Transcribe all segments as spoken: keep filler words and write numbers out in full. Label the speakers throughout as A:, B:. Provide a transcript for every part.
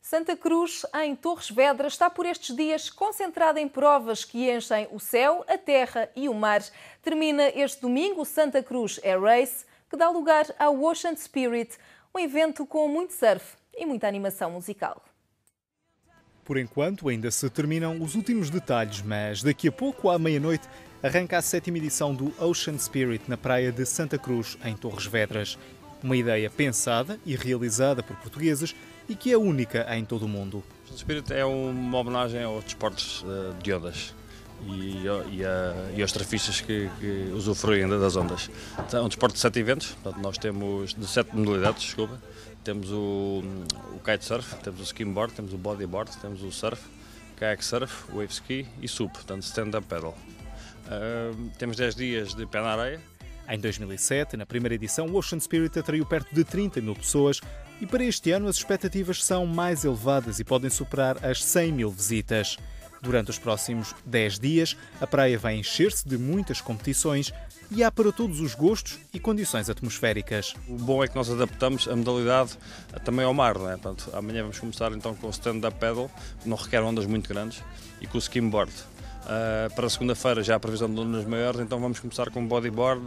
A: Santa Cruz, em Torres Vedras, está por estes dias concentrada em provas que enchem o céu, a terra e o mar. Termina este domingo o Santa Cruz Air Race, que dá lugar ao Ocean Spirit, um evento com muito surf e muita animação musical.
B: Por enquanto, ainda se terminam os últimos detalhes, mas daqui a pouco, à meia-noite, arranca a sétima edição do Ocean Spirit na praia de Santa Cruz, em Torres Vedras. Uma ideia pensada e realizada por portugueses e que é única em todo o mundo.
C: O Ocean Spirit é uma homenagem aos desportos de ondas e, e, a, e aos surfistas que, que usufruem das ondas. É um desporto de sete eventos, portanto, nós temos de sete modalidades, desculpa. Temos o, o kitesurf, temos o skimboard, temos o bodyboard, temos o surf, kayak surf, wave ski e sup, portanto stand-up paddle. Uh, temos dez dias de pé na areia.
B: Em dois mil e sete, na primeira edição, o Ocean Spirit atraiu perto de trinta mil pessoas e para este ano as expectativas são mais elevadas e podem superar as cem mil visitas. Durante os próximos dez dias, a praia vai encher-se de muitas competições e há para todos os gostos e condições atmosféricas.
C: O bom é que nós adaptamos a modalidade também ao mar, não é? Portanto, amanhã vamos começar então com o stand-up paddle, que não requer ondas muito grandes, e com o skimboard. Uh, para segunda-feira já há a previsão de ondas maiores, então vamos começar com bodyboard,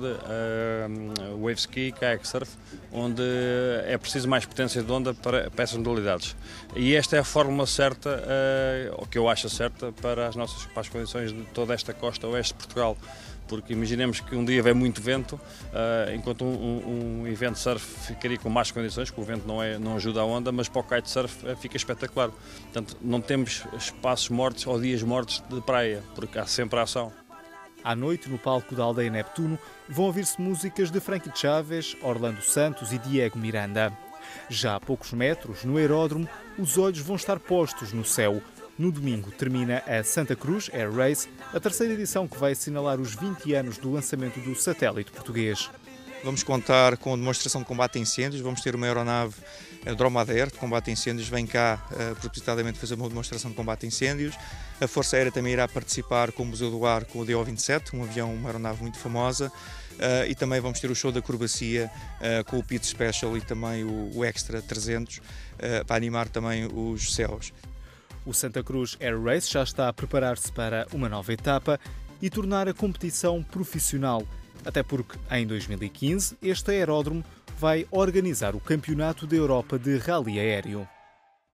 C: uh, wave ski, kayak surf, onde é preciso mais potência de onda para, para essas modalidades. E esta é a fórmula certa, uh, o que eu acho certa, para as nossas para as condições de toda esta costa oeste de Portugal. Porque imaginemos que um dia vem muito vento, uh, enquanto um, um, um evento surf ficaria com más condições, porque o vento não, é, não ajuda a onda, mas para o kitesurf uh, fica espetacular. Portanto, não temos espaços mortos ou dias mortos de praia, porque há sempre ação.
B: À noite, no palco da Aldeia Neptuno, vão ouvir-se músicas de Frankie Chaves, Orlando Santos e Diego Miranda. Já a poucos metros, no aeródromo, os olhos vão estar postos no céu. No domingo termina a Santa Cruz Air Race, a terceira edição que vai assinalar os vinte anos do lançamento do satélite português.
D: Vamos contar com a demonstração de combate a incêndios, vamos ter uma aeronave a Dromader de combate a incêndios, vem cá uh, propositadamente fazer uma demonstração de combate a incêndios. A Força Aérea também irá participar com o Museu do Ar com o D O vinte e sete, um avião, uma aeronave muito famosa. Uh, e também vamos ter o show da acrobacia uh, com o Pit Special e também o, o Extra trezentos uh, para animar também os céus.
B: O Santa Cruz Air Race já está a preparar-se para uma nova etapa e tornar a competição profissional, até porque em dois mil e quinze este aeródromo vai organizar o Campeonato da Europa de Rally Aéreo.